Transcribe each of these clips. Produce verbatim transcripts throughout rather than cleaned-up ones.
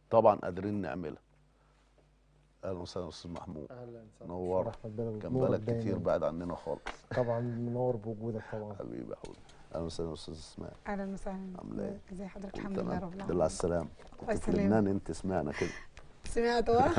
طبعا قادرين نعملها. اهلا وسهلا يا استاذ محمود. اهلا وسهلا. نور. كان بالك كتير بعد عننا خالص. طبعا منور بوجودك طبعا. حبيبي يا حبيبي. اهلا وسهلا يا استاذ اسماء. اهلا وسهلا. عامله ايه؟ ازي حضرتك؟ الحمد لله رب العالمين. الحمد لله على السلامه. الله كنت في يسلمك. لبنان انت سمعنا كده. سمعت اه.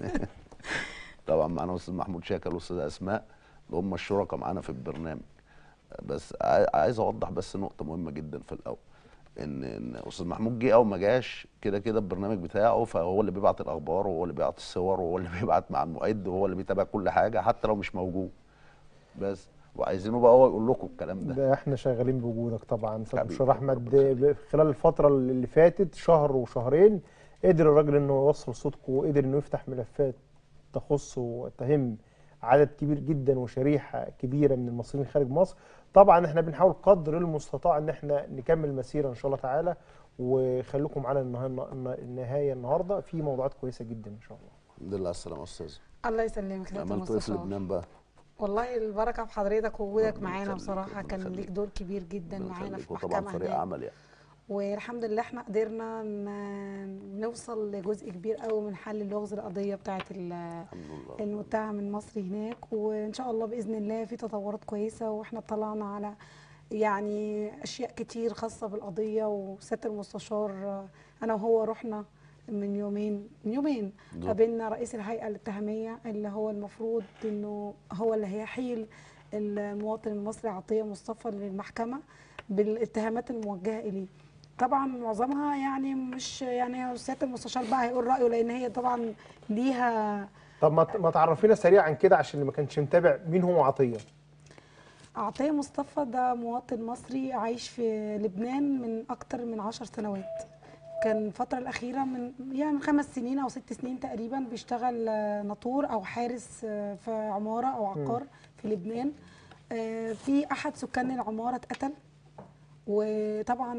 طبعا معانا استاذ محمود شاكر والاستاذه اسماء اللي هم الشركاء معانا في البرنامج. بس عايز اوضح بس نقطه مهمه جدا في الاول، ان ان استاذ محمود جه او ما جاش كده كده البرنامج بتاعه، فهو اللي بيبعت الاخبار وهو اللي بيبعت الصور وهو اللي بيبعت مع المعد وهو اللي بيتابع كل حاجه حتى لو مش موجود. بس وعايزينه بقى هو يقول لكم الكلام ده. ده احنا شغالين بوجودك طبعا. استاذ بشار احمد حبيبي. خلال الفتره اللي فاتت شهر وشهرين قدر الراجل انه يوصل صوتكم وقدر انه يفتح ملفات تخص وتهم عدد كبير جدا وشريحه كبيره من المصريين خارج مصر. طبعا احنا بنحاول قدر المستطاع ان احنا نكمل مسيره ان شاء الله تعالى، وخليكم معانا النهايه النهارده في موضوعات كويسه جدا ان شاء الله. الحمد لله على السلامه يا استاذ. الله يسلمك. عملتوا ايه في لبنان بقى؟ والله البركه في حضرتك ووجودك معانا بصراحه، كان ليك دور كبير جدا معانا في المحكمه. طبعا فريق عمل يعني. والحمد لله احنا قدرنا نوصل لجزء كبير قوي من حل لغز القضيه بتاعه المتهم المصري هناك، وان شاء الله باذن الله في تطورات كويسه، واحنا اطلعنا على يعني اشياء كتير خاصه بالقضيه. وسياده المستشار انا وهو رحنا من يومين من يومين قابلنا رئيس الهيئه الاتهاميه اللي هو المفروض انه هو اللي هيحيل المواطن المصري عطيه مصطفى للمحكمه بالاتهامات الموجهه اليه. طبعا معظمها يعني مش يعني سياده المستشار بقى هيقول رايه، لان هي طبعا ليها. طب ما تعرفينا سريعا كده عشان اللي ما كانش متابع، مين هو عطيه؟ عطيه مصطفى ده مواطن مصري عايش في لبنان من اكتر من عشر سنوات. كان الفترة الأخيرة من يعني من خمس سنين أو ست سنين تقريبا بيشتغل ناطور أو حارس في عمارة أو عقار م. في لبنان. في أحد سكان العمارة اتقتل، وطبعا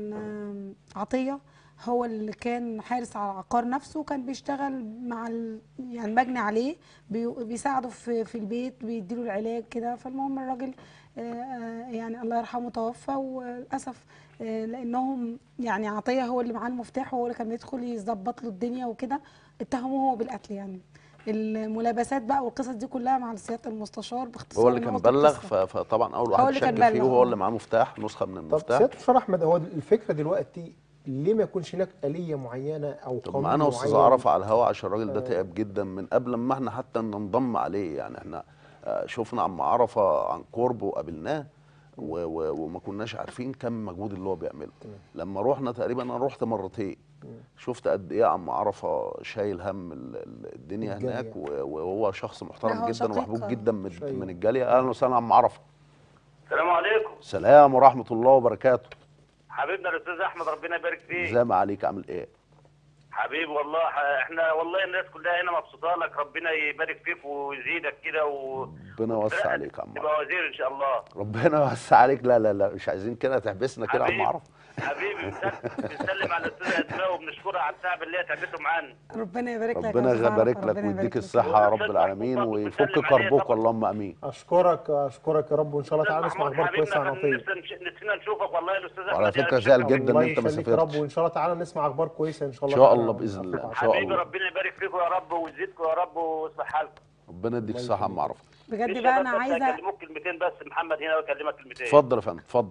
عطية هو اللي كان حارس على العقار نفسه، كان بيشتغل مع يعني مجني عليه، بيساعده في في البيت، بيديله العلاج كده. فالمهم الراجل يعني الله يرحمه توفى، وللاسف لانهم يعني عطيه هو اللي معاه المفتاح وهو اللي كان بيدخل يظبط له الدنيا وكده، اتهموه هو بالقتل. يعني الملابسات بقى والقصص دي كلها مع سياده المستشار باختصار هو اللي كان بلغ، فطبعا اول واحد شك فيه وهو اللي معاه مفتاح نسخه من المفتاح. طب سياده المستشار احمد، هو الفكره دلوقتي ليه ما يكونش هناك آلية معينه او قانون معين؟ معانا استاذ عرفه على الهواء عشان الراجل ده تعب جدا من قبل ما احنا حتى ننضم عليه. يعني احنا شفنا عم عرفه عن قرب وقابلناه وما كناش عارفين كم مجهود اللي هو بيعمله. لما رحنا تقريبا انا رحت مرتين، شفت قد ايه عم عرفه شايل هم الدنيا هناك، وهو شخص محترم جدا ومحبوب جدا من الجاليه. اهلا وسهلا عم عرفه. السلام عليكم. السلام ورحمه الله وبركاته. حبيبنا الاستاذ احمد ربنا يبارك فيك. ازاي ما عليك، عامل ايه؟ حبيبي والله احنا والله الناس كلها هنا مبسوطه لك، ربنا يبارك فيك ويزيدك كده و ربنا يوسع عليك يا عم. تبقى وزير ان شاء الله. ربنا يوسع عليك. لا لا لا مش عايزين كده تحبسنا كده يا عم عرفه. حبيبي بنسلم على الاستاذه اسماء وبنشكرها على التعب اللي هي تعبته معانا. ربنا يبارك لك. ربنا يبارك لك ويديك الصحه يا رب العالمين ويفك كربك اللهم امين. اشكرك اشكرك يا رب، وان شاء الله تعالى نسمع اخبار كويسه عن عطيه. نسينا نشوفك والله يا استاذ احمد. وعلى فكره زعل جدا ان انت ما سافرتش. يا رب، وان شاء الله تعالى نسمع اخبار كويسه ان شاء الله. ان شاء الله باذن الله ان شاء الله. حبيبي ربنا يبارك فيكم يا رب ويزيدكم يا رب ويصلح حالكم. ربنا يديك الصحه يا عم عرفه. بجد بقى انا عايزه اكلمك كلمتين بس، محمد هنا ويكلمك كلمتين. اتفضل يا فندم اتفضل.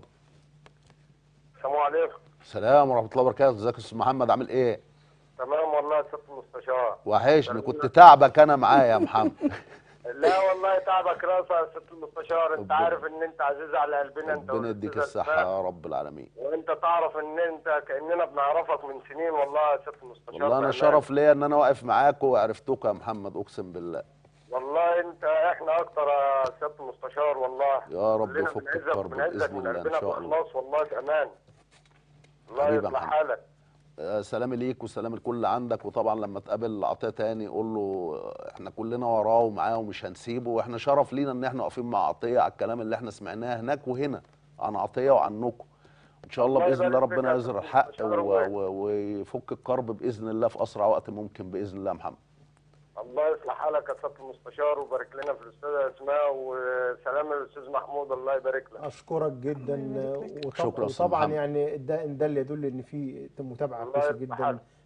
السلام عليكم. السلام ورحمه الله وبركاته. ازيك يا استاذ محمد، عامل ايه؟ تمام والله يا سياده المستشار. وحشني، كنت تعبك انا معايا يا محمد. لا والله تعبك راسه يا سياده المستشار، انت عارف ان انت عزيز على قلبنا. انت ربنا يديك الصحه يا رب العالمين. وانت تعرف ان انت كاننا بنعرفك من سنين والله يا سياده المستشار. والله انا شرف ليا ان انا واقف معاك وعرفتك يا محمد، اقسم بالله. والله انت احنا اكتر يا سياده المستشار والله. يا رب يفك الكرب باذن الله ان شاء الله. خلاص والله بامان. الله يصلح حالك. سلام ليك وسلام الكل عندك. وطبعا لما تقابل عطيه تاني قول له احنا كلنا وراه ومعاه ومش هنسيبه، واحنا شرف لينا ان احنا واقفين مع عطيه على الكلام اللي احنا سمعناه هناك وهنا عن عطيه وعنكم. ان شاء الله باذن الله ربنا يظهر الحق ويفك الكرب باذن الله في اسرع وقت ممكن باذن الله يا محمد. الله يصلح حالك يا سياده المستشار، وبارك لنا في الاستاذه اسماء، وسلام للاستاذ محمود الله يبارك لك. اشكرك جدا. وطبعا, وطبعا يعني ده ده اللي يدل ان في متابعه كويسه جدا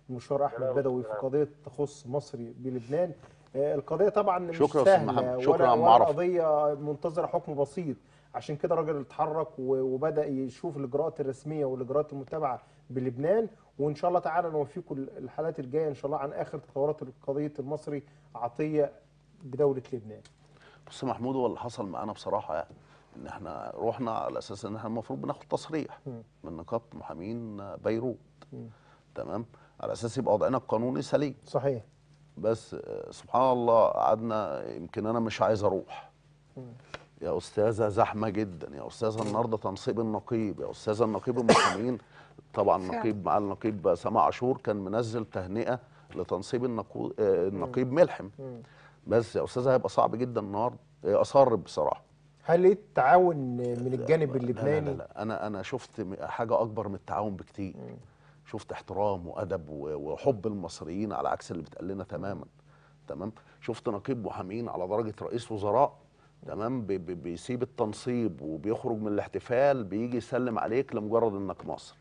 المستشار احمد بدوي في قضيه تخص مصري بلبنان. آه، القضيه طبعا مش شكرا يا أستاذ سهله محمد. شكرا ولا يا عم ولا عرفة. قضيه منتظره حكم بسيط، عشان كده الراجل اتحرك و- وبدا يشوف الاجراءات الرسميه والاجراءات المتبعه بلبنان، وان شاء الله تعالى نوفيكم الحالات الجايه ان شاء الله عن اخر تطورات قضيه المصري عطيه بدوله لبنان. بص يا محمود، هو اللي حصل معانا بصراحه يعني ان احنا رحنا على اساس ان احنا المفروض بناخد تصريح مم. من نقابه محامين بيروت. مم. تمام، على اساس يبقى وضعنا القانوني سليم. صحيح. بس آه، سبحان الله قعدنا، يمكن انا مش عايز اروح. مم. يا استاذه زحمه جدا، يا استاذه النهارده تنصيب النقيب، يا استاذه النقيب المحامين. طبعا فعلا. النقيب مع النقيب سامع عاشور كان منزل تهنئه لتنصيب النقو... آه، النقيب ملحم. مم. بس يا استاذه هيبقى صعب جدا النهارده. آه، اصر بصراحه. هل لقيت تعاون من الجانب لا لا اللبناني؟ لا, لا. انا انا شفت م- حاجه اكبر من التعاون بكتير. مم. شفت احترام وادب و- وحب المصريين على عكس اللي بتقال لنا تماما. تمام. شفت نقيب محامين على درجه رئيس وزراء. تمام. بي بي بيسيب التنصيب وبيخرج من الاحتفال بيجي يسلم عليك لمجرد انك مصري.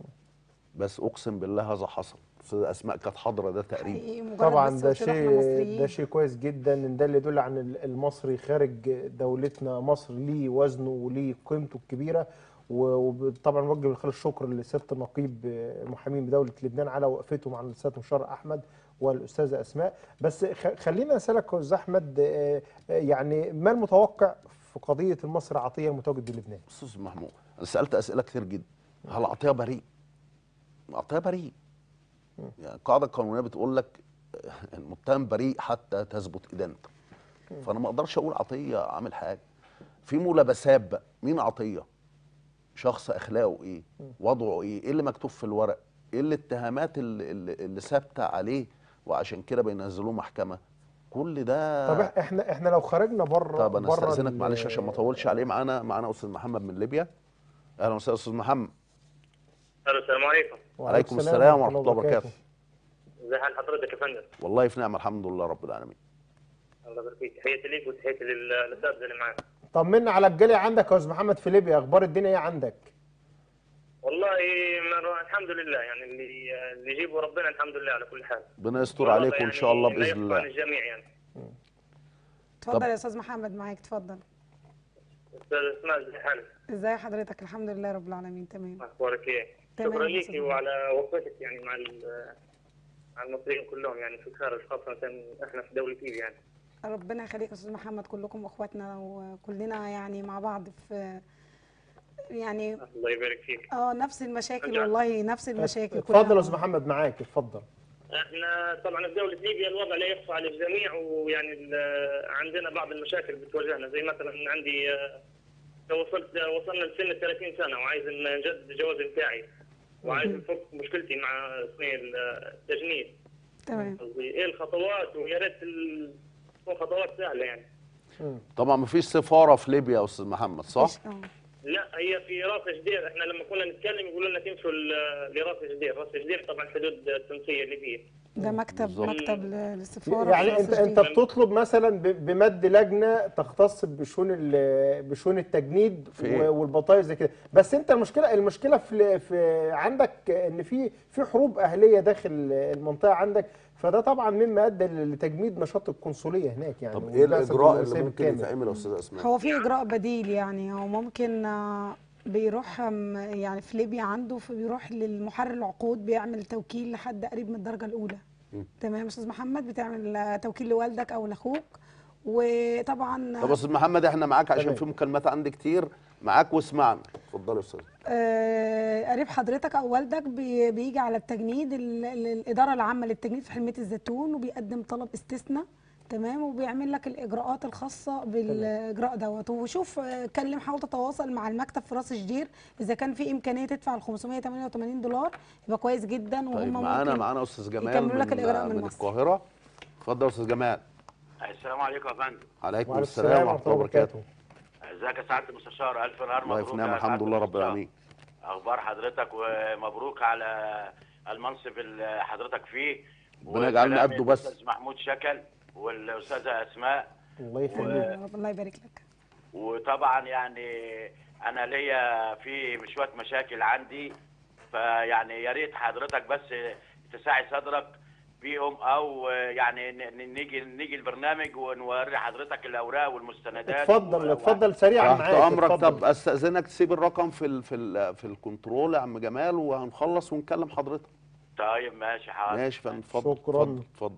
بس اقسم بالله هذا حصل. استاذه اسماء كانت حاضره ده تقريبا. حقيقي مجرد طبعا بس ده قلت له احنا شيء مصريين. ده شيء كويس جدا، ان ده اللي يدل عن ال- المصري خارج دولتنا. مصر ليه وزنه وليه قيمته الكبيره، و- وطبعا نوجه من خلال الشكر لسياده النقيب المحامين بدوله لبنان على وقفته مع الاستاذ المستشار احمد والاستاذه اسماء. بس خ- خلينا اسالك يا استاذ احمد، آه، آه، يعني ما المتوقع في قضيه المصري عطيه المتواجد بلبنان؟ استاذ محمود، انا سالت اسئله كتير جدا. هل عطيه بريء؟ عطيه بريء. يعني القاعده القانونيه بتقول لك المتهم بريء حتى تثبت ادانته. فانا ما اقدرش اقول عطيه عامل حاجه. في ملابسات بقى. مين عطيه؟ شخص اخلاقه ايه؟ وضعه ايه؟ ايه اللي مكتوب في الورق؟ ايه الاتهامات اللي, اللي, اللي ثابته عليه وعشان كده بينزلوه محكمه؟ كل ده. طب إح- احنا احنا لو خرجنا بره طب انا بره استاذنك معلش عشان ما اطولش عليه. معانا معانا استاذ محمد من ليبيا. اهلا وسهلا استاذ محمد. الو السلام عليكم. وعليكم السلام ورحمه الله وبركاته. ازي حال حضرتك يا فندم؟ والله في نعمه الحمد لله رب العالمين. الله يبارك فيك، تحياتي ليك وتحياتي للاساتذه اللي معاك. طمنا على الجاليه عندك يا استاذ محمد في ليبيا، اخبار الدنيا ايه عندك؟ والله ما- الحمد لله، يعني اللي اللي يجيبه ربنا الحمد لله على كل حال. ربنا يستر عليكم ان شاء الله لا باذن يخفى الله. عن الجميع يعني. اتفضل يا استاذ محمد، معاك اتفضل. استاذ اسماء ازي حالك؟ ازي حضرتك؟ الحمد لله رب العالمين تمام. اخبارك ايه؟ تمام شكرا يا أستاذ ليكي محمد. وعلى وقفتك يعني مع ال- مع المصريين كلهم يعني في الخارج، خاصه احنا في دوله ليبيا يعني. ربنا يخليك يا استاذ محمد، كلكم اخواتنا وكلنا يعني مع بعض في يعني الله يبارك فيك. اه نفس المشاكل رجع. والله، نفس المشاكل كلها. اتفضل يا استاذ محمد معاك، اتفضل. احنا طبعا في دوله ليبيا الوضع لا يخفى على الجميع، ويعني ال- عندنا بعض المشاكل بتواجهنا، زي مثلا عندي آه، وصلت وصلنا لسن ال ثلاثين سنه وعايز نجدد الجواز بتاعي، وعايز نفك مشكلتي مع سنين التجنيد. تمام. قصدي ايه الخطوات، ويا ريت ال- تكون خطوات سهله يعني. مم. طبعا مفيش سفاره في ليبيا يا استاذ محمد صح؟ مفيش- اه لا هي في راس جدير، احنا لما كنا نتكلم يقولوا لنا تمشوا ل- لراس جدير، راس جدير طبعا حدود التونسيه الليبيه. ده مكتب بالظبط. مكتب للسفاره. يعني في انت راس انت جديد. بتطلب مثلا ب- بمد لجنه تختص بشؤون ال- بشؤون التجنيد في إيه؟ و- والبطايق زي كده. بس انت المشكله المشكله في في عندك ان في في حروب اهليه داخل المنطقه عندك، فده طبعا مما ادى لتجميد نشاط القنصليه هناك يعني. طب ايه والبعثة الاجراء اللي الدبلوماسية ممكن بالكامل. يتعمل يا استاذ اسماء؟ هو في اجراء بديل يعني، هو ممكن آه، بيروح آم، يعني في ليبيا عنده بيروح للمحرر العقود، بيعمل توكيل لحد قريب من الدرجه الاولى. تمام يا استاذ محمد، بتعمل آه، توكيل لوالدك او لاخوك. وطبعا طب يا استاذ محمد احنا معاك عشان تمام. في مكالمات عندي كتير معاك واسمعنا. اتفضل يا استاذ. آه، قريب حضرتك او والدك بي- بيجي على التجنيد ال- ال- الاداره العامه للتجنيد في حلميه الزيتون، وبيقدم طلب استثناء. تمام. وبيعمل لك الاجراءات الخاصه بالاجراء دوت. وشوف آه، كلم، حاول تتواصل مع المكتب في راس جدير اذا كان في امكانيه تدفع ال خمسمائة وثمانية وثمانين دولار يبقى كويس جدا. وهم طيب معانا ممكن معانا استاذ جمال يكملوا لك من, الإجراء من من مصر. القاهره. اتفضل يا استاذ جمال. السلام عليكم يا فندم. عليكم وعليكم السلام ورحمه الله وبركاته. ازيك يا سعاده المستشار؟ الف نهار الله مبروك. في نعمه يا الحمد سعادة لله رب المستشار. العالمين. اخبار حضرتك ومبروك على المنصب اللي حضرتك فيه. ربنا يجعلنا قده بس. الاستاذ محمود شكل والاستاذه اسماء. الله يخليك. آه، الله يبارك لك. وطبعا يعني انا ليا في شويه مشاكل عندي، فيعني يا ريت حضرتك بس تساعي صدرك بيهم، او يعني نيجي نيجي البرنامج ونوري حضرتك الاوراق والمستندات. اتفضل اتفضل سريعا تحت معاك. امرك. اتفضل. طب استاذنك تسيب الرقم في ال في ال في الكنترول يا عم جمال، وهنخلص ونكلم حضرتك. طيب ماشي حاضر. ماشي فندم. اتفضل. شكراً. اتفضل اتفضل.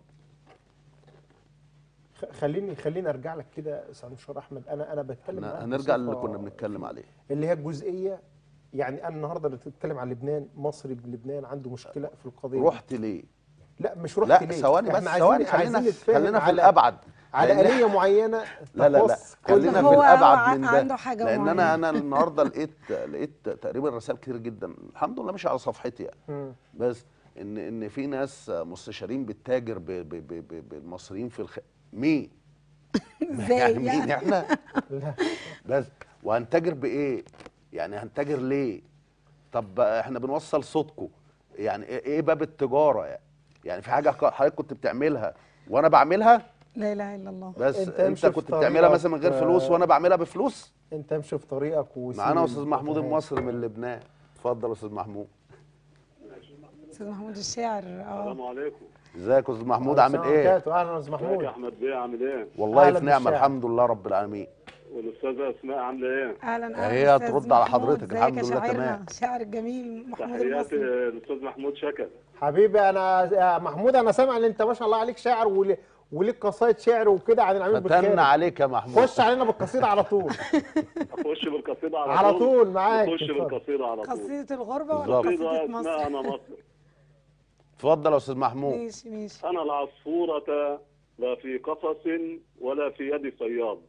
خليني خليني ارجع لك كده سعد مشار احمد. انا انا بتكلم معاك هنرجع للي بصفة كنا بنتكلم عليه، اللي هي الجزئيه. يعني انا النهارده بتتكلم عن لبنان، مصري بلبنان عنده مشكله في القضيه. رحت ليه؟ لا مش رحت لا ليه. ثواني بس، احنا ثواني. عايزين خلينا عايزين نتفاهم خلينا في على الابعد، على لأن آلية معينه لا لا لا تخص كل خلينا في هو- الابعد هو من ده، عنده حاجة لان معينة. انا انا النهارده لقيت لقيت تقريبا رسائل كتير جدا، الحمد لله مش على صفحتي يعني. مم. بس ان ان في ناس مستشارين بتتاجر ب- ب- ب- ب- بالمصريين في الخ... مين؟ ازاي يعني مين يعني؟ احنا؟ لا بس وهنتاجر بايه؟ يعني هنتاجر ليه؟ طب احنا بنوصل صوتكم، يعني ايه إيه باب التجاره يعني؟ يعني في حاجه حضرتك كنت بتعملها وانا بعملها؟ لا اله الا الله. بس انت انت, امشي انت في كنت بتعملها مثلا من غير طريقك، فلوس وانا بعملها بفلوس؟ انت امشي في طريقك وسيب معانا استاذ محمود الفتوحات. المصري من لبنان. اتفضل يا استاذ محمود. استاذ محمود الشاعر. السلام اه عليكم. ازيك يا استاذ محمود، السلام عامل ايه؟ عليكم. اهلا يا استاذ ازيك محمود. يا احمد بيه، عامل ايه؟ والله أهلا في نعمه بالشعر. الحمد لله رب العالمين. والاستاذه اسماء عامله ايه؟ اهلا اهلا هي أستاذ ترد على محمود. حضرتك. ازيك الحمد يا لله شاعرنا تمام. الشاعر الجميل محمود تحياتي المصري. الاستاذ محمود شكر. حبيبي انا يا محمود، انا سامع ان انت ما شاء الله عليك شاعر ول- وليك قصايد شعر وكده عن العميل فتن بالخير. عليك يا محمود. خش علينا بالقصيده على طول. اخش بالقصيده على, على طول معاك. اخش اتفضل. بالقصيده على طول. قصيدة الغربة ولا بالظبط. قصيدة قصيده مصر؟ اسمها انا مصر. اتفضل يا استاذ محمود. ماشي ماشي. انا العصفوره لا في قفص ولا في يد صياد.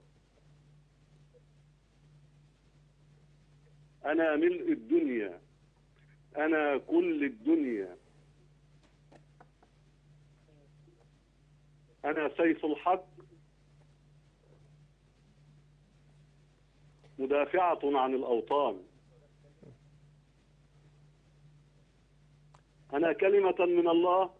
انا ملء الدنيا، انا كل الدنيا، انا سيف الحق مدافعة عن الأوطان. أنا كلمة من الله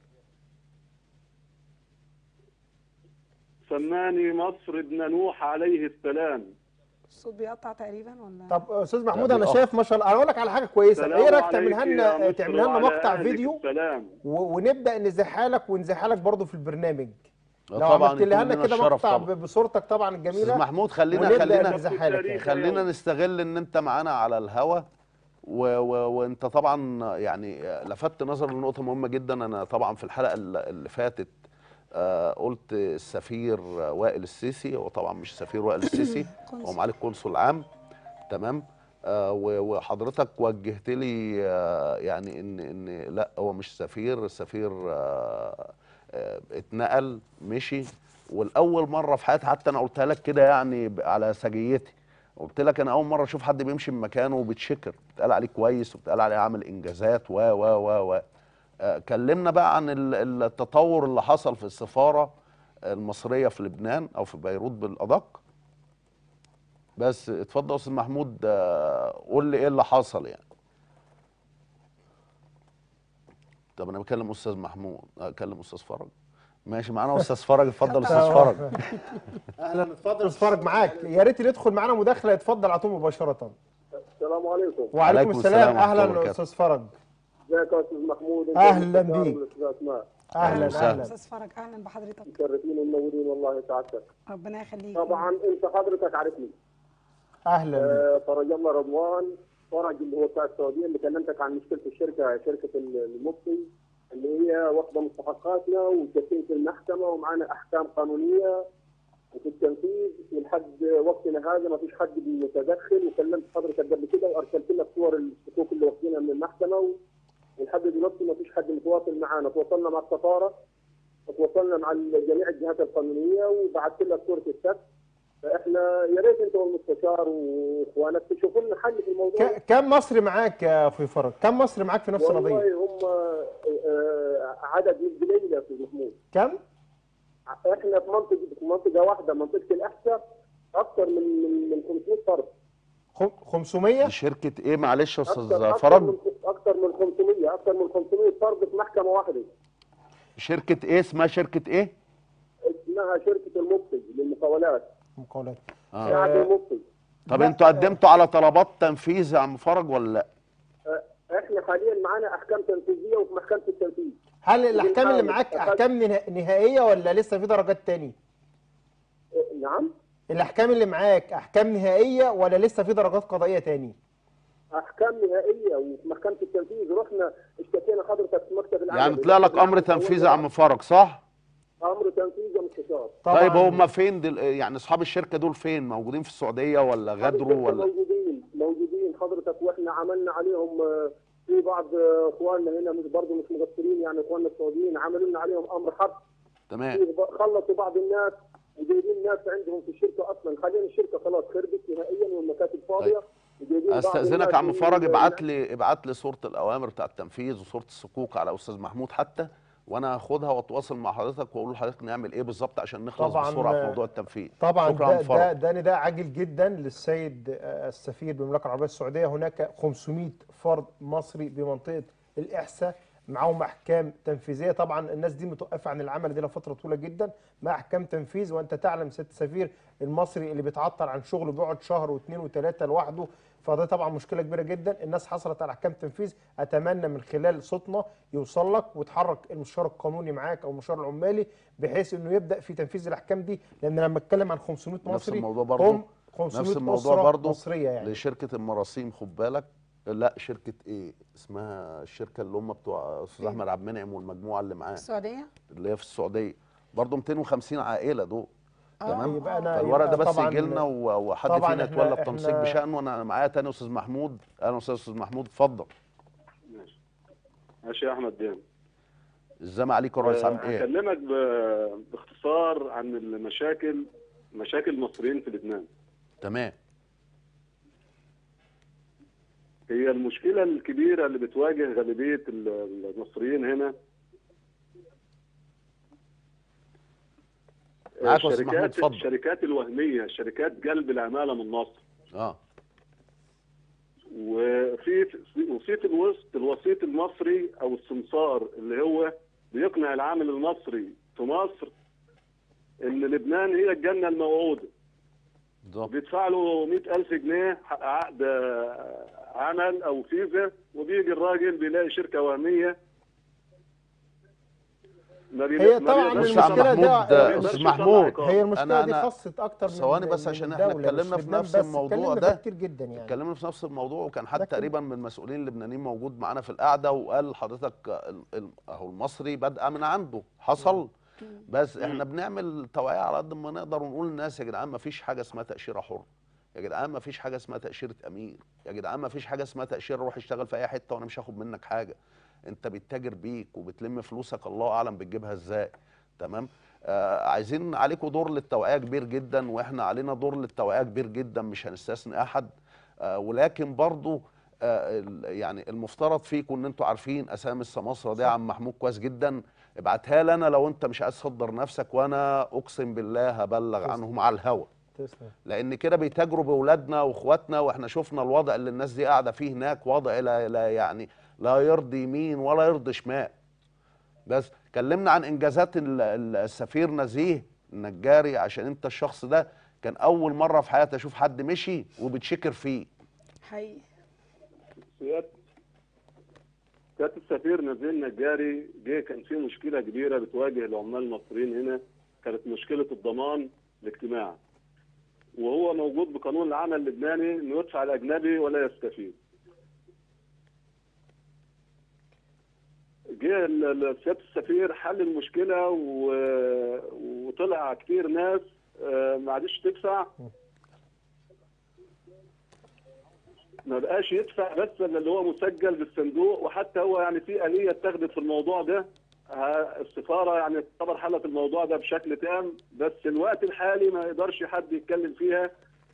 سماني مصر ابن نوح عليه السلام. الصوت بيقطع تقريبا ولا؟ طب استاذ محمود لا، انا بيقف. شايف ما شاء الله، اقول لك على حاجه كويسه. سلام ايه رايك عليك تعملها يا لنا مصر تعملها لنا وعلى مقطع أهلك فيديو السلام. و- ونبدا نزحها لك ونزحها لك برضه في البرنامج. آه لو طبعا عملت لنا يكون لنا كده الشرف مقطع طبعا. ب- بصورتك طبعا استاذ الجميله. محمود خلينا ونبدأ خلينا نزحها لك يعني. خلينا نستغل ان انت معانا على الهوا و... و... وانت طبعا يعني لفت نظر لنقطه مهمه جدا. انا طبعا في الحلقه اللي فاتت آه قلت السفير وائل السيسي، هو طبعا مش السفير وائل السيسي، هو معالي القنصل العام. تمام. آه وحضرتك وجهت لي آه يعني ان ان لا هو مش سفير، السفير آه آه اتنقل مشي. والاول مره في حياتي، حتى انا قلتها لك كده يعني على سجيتي، قلت لك انا اول مره اشوف حد بيمشي من مكانه وبيتشكر، بيتقال عليه كويس وبيتقال عليه عامل انجازات و و و و آه كلمنا بقى عن ال- التطور اللي حصل في السفاره المصريه في لبنان او في بيروت بالادق. بس اتفضل يا استاذ محمود، آه قول لي ايه اللي حصل يعني. طب انا بكلم استاذ محمود، اكلم استاذ فرج. ماشي معانا استاذ فرج. اتفضل استاذ فرج. اهلا اتفضل استاذ فرج معاك. يا ريت اللي يدخل معانا مداخله يتفضل على طول مباشره. السلام عليكم. وعليكم وعليكم السلام. السلام ورحمة الله اهلا وبركاته. استاذ فرج. ازيك يا استاذ محمود؟ أهلاً بيك. اهلا اهلا وسهلا. اهلا. استاذ فرج اهلا بحضرتك. مشرفين ومنورين والله سعادتك. ربنا يخليك. طبعا انت حضرتك عارفني. اهلا بيك. آه، فرج الله رضوان فرج اللي هو بتاع السعوديه اللي كلمتك عن مشكله الشركه، شركه المفتي اللي هي واخده مستحقاتنا وجالسين في المحكمه ومعانا احكام قانونيه وفي التنفيذ، ولحد وقتنا هذا ما فيش حد متدخل. وكلمت حضرتك قبل كده وارسلت لك صور الصكوك اللي واخدينها من المحكمه، ولحد دلوقتي ما فيش حد متواصل معانا. تواصلنا مع السفاره وتواصلنا مع جميع الجهات القانونيه وبعثت لك صوره السد. فاحنا يا ريت انت والمستشار واخوانك تشوفوا لنا حل في الموضوع. ك- كم مصري معاك يا اخوي فرج؟ كم مصري معاك في نفس القضيه؟ والله هم آه، عدد قليل يا استاذ محمود. كم؟ احنا في منطقه في منطقه واحده، منطقه الاحساء، اكثر من من من خمسمائة فرد. خم- خمسمية؟ دي شركه ايه معلش يا استاذ اكثر اكثر فرج؟ من اكثر من خمسمائة اكثر من خمسمائة فرد في محكمه واحده. شركه ايه اسمها؟ شركه ايه؟ اسمها شركه المفتي للمقاولات. مقاولات. آه. سعد المفتي. طب لا، انتوا قدمتوا على طلبات تنفيذ يا عم فرج ولا لا؟ احنا احنا حاليا معانا احكام تنفيذيه وفي محكمه التنفيذ. هل الاحكام اللي بنحاول معاك أخذ- احكام نه- نهائيه ولا لسه في درجات تاني؟ نعم. الاحكام اللي معاك احكام نهائيه ولا لسه في درجات قضائيه تاني؟ احكام نهائيه وفي محكمه التنفيذ، رحنا اشتكينا حضرتك في مكتب العمل. يعني طلع لك امر تنفيذي يا عم فرج صح؟ امر تنفيذي يا مستشار. طيب هم فين دل... يعني اصحاب الشركه دول فين؟ موجودين في السعوديه ولا غادروا ولا؟ موجودين موجودين حضرتك، واحنا عملنا عليهم آه، في بعض آه، اخواننا هنا مش برضه مش مقصرين، يعني اخواننا السعوديين عملوا لنا عليهم امر حبس. تمام. في ب- خلصوا بعض الناس وجايبين ناس عندهم في الشركه اصلا، خلينا الشركه خلاص خربت نهائيا والمكاتب فاضيه. وجايبين بعض استاذنك الناس يا عم من فرج، ال- ابعت لي ابعت لي صوره الاوامر بتاع التنفيذ وصوره الصكوك على استاذ محمود حتى، وانا هاخدها واتواصل مع حضرتك واقول لحضرتك نعمل ايه بالظبط عشان نخلص طبعاً بسرعه في موضوع التنفيذ. طبعا شكرا يا ده, عم فرج. ده ده نداء عاجل جدا للسيد آه، السفير بالمملكه العربيه السعوديه. هناك خمسمائة فرد مصري بمنطقه الاحساء معاهم احكام تنفيذيه. طبعا الناس دي متوقفه عن العمل دي لفتره طويله جدا مع احكام تنفيذ، وانت تعلم سياده السفير المصري اللي بيتعطل عن شغله بيقعد شهر واثنين وثلاثه لوحده، فده طبعا مشكله كبيره جدا. الناس حصلت على احكام تنفيذ، اتمنى من خلال صوتنا يوصل لك وتحرك المستشار القانوني معاك او المستشار العمالي بحيث انه يبدا في تنفيذ الاحكام دي، لان لما اتكلم عن خمسمائة نفس مصري الموضوع برضه هم خمسمائة نفس الموضوع أسرة برضه مصريه يعني. لشركه المراسيم، خد بالك. لا شركه ايه اسمها؟ الشركه اللي هم بتوع استاذ إيه؟ احمد عبد المنعم والمجموعه اللي معاه السعوديه. اللي هي في السعوديه برضه مئتين وخمسين عائله دول. تمام. يبقى أنا فالورق ده يبقى بس طبعاً- يجي لنا وحد طبعاً فينا إحنا- يتولى التنسيق إحنا- بشأنه. وانا معايا تاني استاذ محمود. اهلا وسهلا استاذ محمود، اتفضل. ماشي ماشي يا احمد دين. الزام عليك يا ريس، عامل ايه؟ هكلمك ب- باختصار عن المشاكل مشاكل المصريين في لبنان. تمام. هي المشكله الكبيره اللي بتواجه غالبيه ال- المصريين هنا معاك يا أستاذ محمود، الشركات اتفضل. الشركات الوهميه، شركات قلب العماله من مصر. اه وفي وفي في الوسط الوسيط المصري او السمسار اللي هو بيقنع العامل المصري في مصر ان لبنان هي الجنه الموعوده. بالظبط. بيدفع له مئة ألف جنيه حق عقد عمل او فيزا، وبيجي الراجل بيلاقي شركه وهميه. ما بي- هي ما طبعاً بيقدرش بص يا المشكلة يطلع- محمود، ده- ما بيقدرش استاذ يطلع محمود، عقاب. هي المشكله أنا- دي أنا- خصت اكتر من ثواني من- بس من عشان احنا الدولة، مش اتكلمنا في لبنان نفس بس، الموضوع اتكلمنا ده. فيه كتير جدا يعني. اتكلمنا في نفس الموضوع، وكان حد لكن- تقريبا من المسؤولين اللبنانيين موجود معانا في القعده وقال حضرتك ال- ال- اهو المصري بادئه من عنده حصل. بس احنا بنعمل توعيه على قد ما نقدر ونقول للناس يا جدعان ما فيش حاجه اسمها تاشيره حر، يا جدعان ما فيش حاجه اسمها تاشيره امير، يا جدعان ما فيش حاجه اسمها تاشيره روح اشتغل في اي حته وانا مش هاخد منك حاجه. انت بتتاجر بيك وبتلم فلوسك الله اعلم بتجيبها ازاي. تمام. آه عايزين عليكم دور للتوعيه كبير جدا، واحنا علينا دور للتوعيه كبير جدا، مش هنستثني احد. آه ولكن برضو آه يعني المفترض فيكم ان انتوا عارفين اسامي السماسره دي يا عم محمود كويس جدا. ابعتها لنا لو انت مش عايز تصدر نفسك، وانا اقسم بالله هبلغ عنهم على الهوا، تسلم. لان كده بيتاجروا باولادنا واخواتنا. واحنا شفنا الوضع اللي الناس دي قاعده فيه هناك، وضع لا, لا يعني لا يرضي يمين ولا يرضي شمال. بس كلمنا عن انجازات ال- ال- السفير نزيه النجاري، عشان انت الشخص ده كان اول مره في حياتي اشوف حد مشي وبتشكر فيه. حقيقي. سيادة سيادة السفير نزيه النجاري جه، كان في مشكلة كبيرة بتواجه العمال المصريين هنا، كانت مشكلة الضمان الاجتماعي. وهو موجود بقانون العمل اللبناني انه يدفع الاجنبي ولا يستفيد. جه ال- ال- سيادة السفير حل المشكلة و- وطلع كتير ناس آه، ما عادش تدفع، ما بقاش يدفع بس اللي هو مسجل بالصندوق. وحتى هو يعني في آلية اتخذت في الموضوع ده، ها- السفارة يعني تعتبر حلت الموضوع ده بشكل تام، بس الوقت الحالي ما يقدرش حد يتكلم فيها،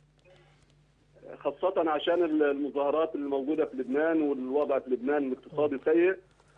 خاصة عشان ال- المظاهرات اللي موجودة في لبنان والوضع في لبنان الاقتصادي سيء.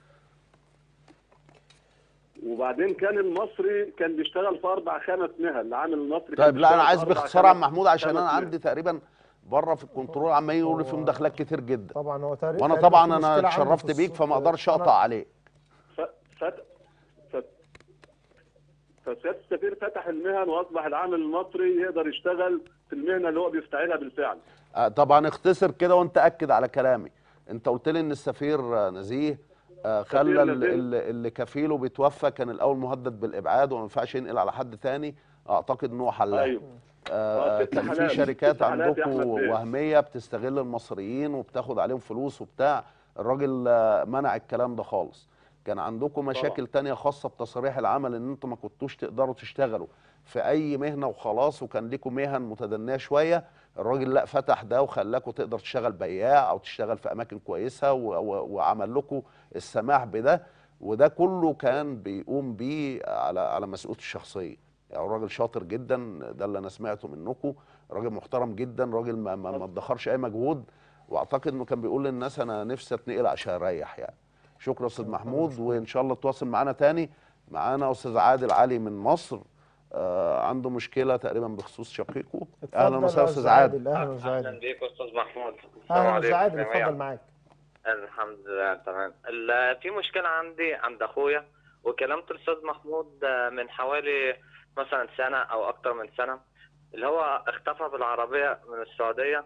وبعدين كان المصري كان بيشتغل في أربع خمس مهن، العامل المصري كان طيب لا انا بيشتغل عايز في أربع باختصار يا عم خمس- محمود، عشان خمس انا مهن. عندي تقريبا بره في الكنترول عمال يقولوا في هو- مداخلات كتير جدا، طبعا هو تقريبا وانا تقريباً طبعا في انا مشكلة عنده اتشرفت في بيك السوق. فما اقدرش أنا- اقطع عليك. ف... فت... فت... فسيادة السفير فتح المهن واصبح العامل المصري يقدر يشتغل في المهنه اللي هو بيفتعلها بالفعل. آه، طبعا اختصر كده وانت اكد على كلامي. انت قلت لي ان السفير نزيه آه، سفير خلى ال- نزيه. ال- اللي كفيله بيتوفى، كان الاول مهدد بالابعاد وما ينفعش ينقل على حد تاني، اعتقد ان هو حلها. ايوه آه، اه آه، ست كان في حالات شركات ست حالات يا عندكم احمد بيه. وهميه بتستغل المصريين وبتاخد عليهم فلوس وبتاع، الراجل آه، منع الكلام ده خالص. كان عندكم مشاكل تانية خاصه بتصاريح العمل، ان انتم ما كنتوش تقدروا تشتغلوا في اي مهنه وخلاص، وكان ليكم مهن متدنيه شويه. الراجل لا فتح ده وخلاكم تقدر تشتغل بياع او تشتغل في اماكن كويسه، و- و- وعمل لكم السماح بده، وده كله كان بيقوم بيه على على مسؤوليته الشخصيه. يعني الراجل شاطر جدا، ده اللي انا سمعته منكم، راجل محترم جدا، راجل ما ما ما ادخرش اي مجهود، واعتقد انه كان بيقول للناس انا نفسي اتنقل عشان اريح يعني. شكرا يا استاذ محمود، وان شاء الله تواصل معانا تاني. معانا استاذ عادل علي من مصر، آه عنده مشكله تقريبا بخصوص شقيقه. اهلا اتفضل وسهلا يا استاذ عادل. اهلا استاذ اهلا عادل. بيك استاذ محمود. السلام اهلا استاذ عليكم عادل، جميعا. اتفضل معاك. الحمد لله تمام. ال- في مشكله عندي عند اخويا، وكلمت الاستاذ محمود من حوالي مثلا سنه او اكتر من سنه، اللي هو اختفى بالعربيه من السعوديه،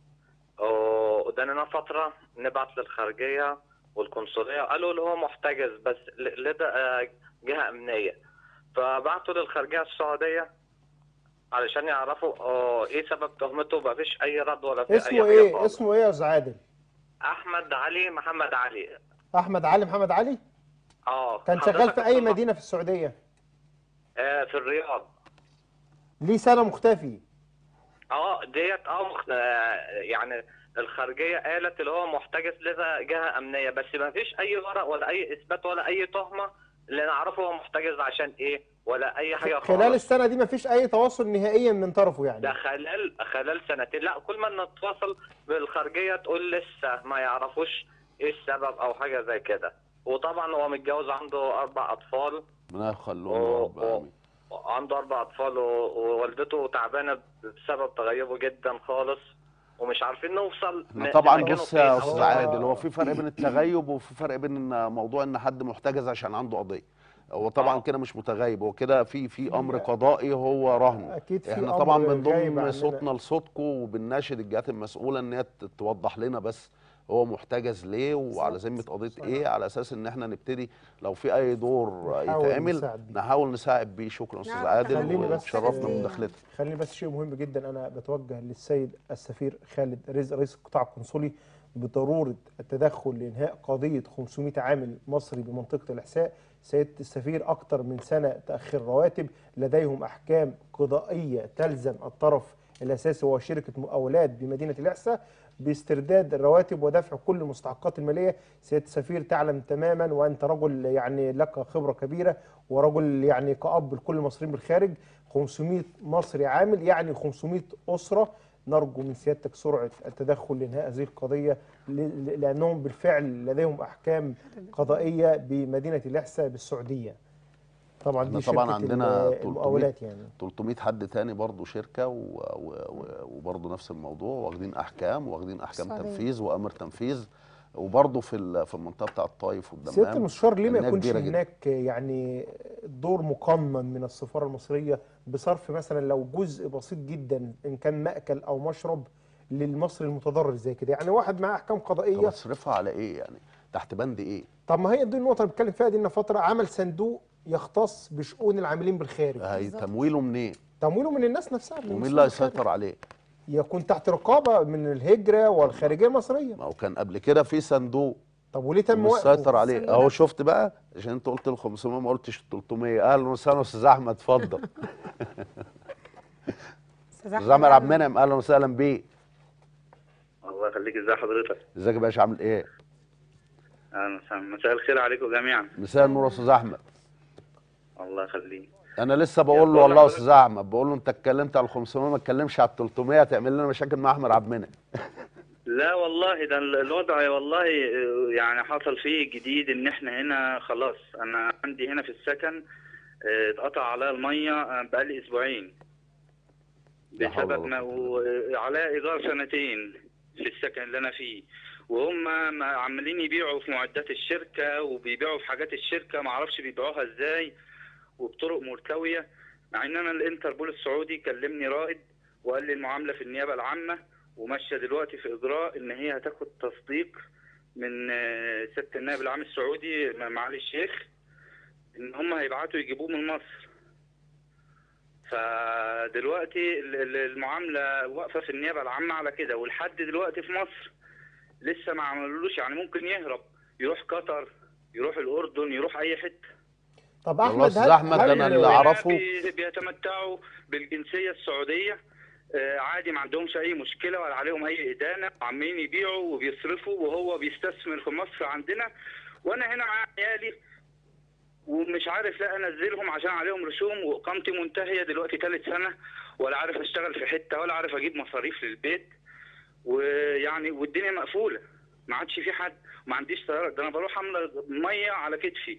وقدامنا فتره نبعت للخارجيه والقنصليه، قالوا اللي هو محتجز بس ل- لدى آه، جهه امنيه، فبعتوا للخارجيه السعوديه علشان يعرفوا اه ايه سبب تهمته. مفيش اي رد ولا في اي اسمه حاجه ايه؟ خالص. اسمه ايه يا استاذ عادل؟ احمد علي محمد علي. احمد علي محمد علي؟ اه كان شغال حضرتك في اي استاذ مدينه في السعوديه؟ آه في الرياض. ليه سنه مختفي؟ اه ديت اه مخ... آه يعني الخارجيه قالت اللي هو محتجز لدى جهه امنيه، بس ما فيش اي ورق ولا اي اثبات ولا اي تهمه اللي نعرفه هو محتجز عشان ايه ولا اي حاجه خالص. خلال السنه دي مفيش اي تواصل نهائيا من طرفه يعني؟ ده خلال خلال سنتين. لا كل ما نتواصل بالخارجيه تقول لسه ما يعرفوش ايه السبب او حاجه زي كده. وطبعا هو متجوز، عنده اربع اطفال. ربنا يخليهم و- يا رب، و- امين. عنده اربع اطفال، و- ووالدته تعبانه بسبب تغيبه جدا خالص، ومش عارفين نوصل احنا ن- طبعا نمكنه بص فين يا أو استاذ هو- عادل، هو في فرق بين التغيب وفي فرق بين إن موضوع ان حد محتجز عشان عنده قضيه. هو طبعا آه. كده مش متغيب، هو كده في في امر قضائي هو رهنه. اكيد في احنا أمر طبعا غايب بنضم عننا. صوتنا لصوتكم وبنناشد الجهات المسؤوله ان هي ت- توضح لنا بس هو محتجز ليه وعلى ذمه قضيه ايه، على اساس ان احنا نبتدي لو في اي دور نحاول يتعمل نساعد بيه. نحاول نساعد بيه. شكرا استاذ نعرف عادل، خليني بس وتشرفنا إيه. بمداخلتك. خليني بس شيء مهم جدا، انا بتوجه للسيد السفير خالد رزق رئيس القطاع القنصلي بضروره التدخل لانهاء قضيه خمسمائة عامل مصري بمنطقه الاحساء. سياده السفير اكثر من سنه تاخير رواتب، لديهم احكام قضائيه تلزم الطرف الاساسي وهو شركه مقاولات بمدينه الاحساء باسترداد الرواتب ودفع كل المستحقات الماليه. سياده السفير تعلم تماما وانت رجل يعني لك خبره كبيره ورجل يعني كأب لكل المصريين بالخارج، خمسمائة مصري عامل يعني خمسمائة اسره. نرجو من سيادتك سرعه التدخل لانهاء هذه القضيه، ل- لانهم بالفعل لديهم احكام قضائيه بمدينه الاحساء بالسعوديه. طبعا احنا دي طبعا شركه عندنا المقاولات يعني. ثلاثمائة حد تاني برضه شركه و- و- و- وبرضه نفس الموضوع، واخدين احكام واخدين احكام السعودية. تنفيذ وامر تنفيذ، وبرضه في ال- في المنطقه بتاعه الطايف سياده والدمام. المستشار ليه ما لأنها يكونش كبيرة جداً. هناك يعني دور مقنن من السفاره المصريه بصرف مثلا لو جزء بسيط جدا ان كان مأكل او مشرب للمصري المتضرر زي كده؟ يعني واحد معاه احكام طب قضائيه. اصرفها على ايه يعني؟ تحت بند ايه؟ طب ما هي دي النقطه اللي بنتكلم فيها، دي ان فتره عمل صندوق يختص بشؤون العاملين بالخارج. هي تمويله منين؟ تمويله من الناس نفسها، من ومين المصريين اللي بالخارج. هيسيطر عليه؟ يكون تحت رقابه من الهجره والخارجيه المصريه. ما هو كان قبل كده في صندوق طب وليه تم ومش وقفه؟ سيطر عليه. الصندوق اهو ده. شفت بقى، عشان انت قلت ال خمسمائة ما قلتش ال ثلاثمائة. اهلا وسهلا استاذ احمد، اتفضل. استاذ استاذ احمد عبد المنعم، اهلا وسهلا بيه. الله يخليك، ازي حضرتك؟ ازيك يا باشا، عامل ايه؟ اهلا وسهلا، مساء الخير عليكم جميعا. مساء النور يا استاذ احمد. الله يخليك. انا لسه بقول له والله يا استاذ احمد، بقول له انت اتكلمت على ال خمسمائة ما اتكلمش على ال ثلاثمائة، هتعمل لنا مشاكل مع احمد عبد المنعم. لا والله ده الوضع والله يعني حصل فيه جديد، ان احنا هنا خلاص انا عندي هنا في السكن اه، اتقطع عليا الميه اه، بقالي اسبوعين لا حول بسبب ولا ما وعليا ايجار سنتين في السكن اللي انا فيه، وهم ما عمالين يبيعوا في معدات الشركه وبيبيعوا في حاجات الشركه ما اعرفش بيبيعوها ازاي وبطرق مرتويه، مع ان انا الانتربول السعودي كلمني رائد وقال لي المعامله في النيابه العامه وماشيه دلوقتي في اجراء ان هي هتاخد تصديق من آه، سياده النائب العام السعودي معالي الشيخ ان هم هيبعتوا يجيبوه من مصر. فدلوقتي ال- ال- المعامله واقفه في النيابه العامه على كده، ولحد دلوقتي في مصر لسه ما عملولوش. يعني ممكن يهرب يروح قطر، يروح الاردن، يروح اي حته. طب والله احمد أستاذ هل أحمد هل أنا اللي هنا أعرفه بي- بيتمتعوا بالجنسيه السعوديه آه، عادي، ما عندهمش اي مشكله ولا عليهم اي ادانه، وعمالين يبيعوا وبيصرفوا، وهو بيستثمر في مصر عندنا، وانا هنا مع عيالي ومش عارف لا انزلهم عشان عليهم رسوم، واقامتي منتهيه دلوقتي ثالث سنه، ولا عارف اشتغل في حته، ولا عارف اجيب مصاريف للبيت، ويعني والدنيا مقفوله، ما عادش في حد، وما عنديش طياره. ده انا بروح املى ميه على كتفي،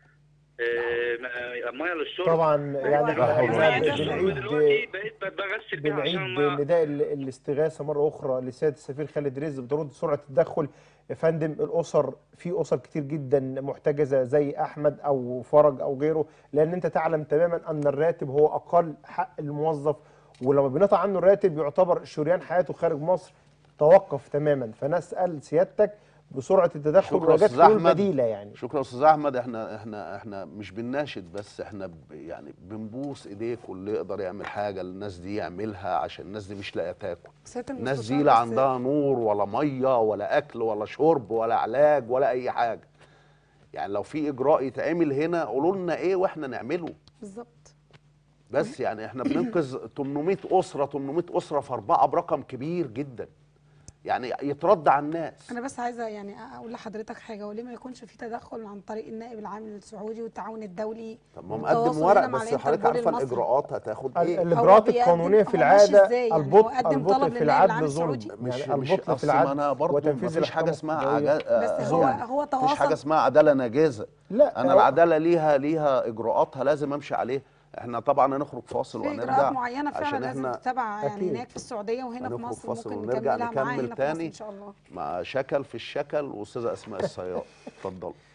آه، ميه للشرب. طبعا يعني لا حول ولا احنا قوة. احنا بنعيد بنعيد دلوقتي بقيت بغسل بيها بنعيد عشان ما نداء ال- الاستغاثه مره اخرى لسياده السفير خالد رزق بترد سرعه التدخل. يا فندم الاسر، في اسر كتير جدا محتجزه زي احمد او فرج او غيره، لان انت تعلم تماما ان الراتب هو اقل حق الموظف، ولما بينقطع عنه الراتب يعتبر شريان حياته خارج مصر توقف تماما. فنسال سيادتك بسرعه التدخل شكرا وايجاد استاذ حلول احمد. بديله يعني. شكرا استاذ احمد. احنا احنا احنا مش بنناشد بس، احنا ب يعني بنبوس ايديك، واللي يقدر يعمل حاجه للناس دي يعملها، عشان الناس دي مش لاقيه تاكل. سيادة الناس المستشار دي لا بس- عندها نور ولا ميه ولا اكل ولا شرب ولا علاج ولا اي حاجه. يعني لو في اجراء يتعمل هنا قولوا لنا ايه واحنا نعمله. بالظبط. بس يعني احنا بننقذ ثمانمائة اسره، ثمانمائة اسره في اربعه برقم كبير جدا، يعني يترد على الناس. انا بس عايزه يعني اقول لحضرتك حاجه، وليه ما يكونش في تدخل عن طريق النائب العام السعودي والتعاون الدولي؟ طب ما هو والتواصل مقدم ورق، هنا مع بس حضرتك الانتربول عارفه المصري. الاجراءات هتاخد ال- ايه. الاجراءات هو بيقدم- القانونيه في هو ماشي العاده إزاي؟ يعني البطء هو قدم البطء طلب في للنائب العام العدل ظلم. السعودي. مش يعني مش البطء في اصل ما انا العدل برضه وتنفيذ مفيش الاحكام حاجه اسمها القضائية. عجا... بس آه هو يعني هو مفيش حاجه تواصل. اسمها عداله ناجزه. لا انا هو- العداله ليها ليها اجراءاتها لازم امشي عليها. احنا طبعا هنخرج فاصل في اجراءات وهنرجع معينه فعلا عشان لازم احنا تتبع، يعني أكيد. هناك في السعوديه وهنا في هنخرج مصر، فاصل ممكن ونرجع نكملها معاه نكمل هنا في مصر تاني ان شاء الله. مع شكل في الشكل واستاذه اسماء الصياد. اتفضل.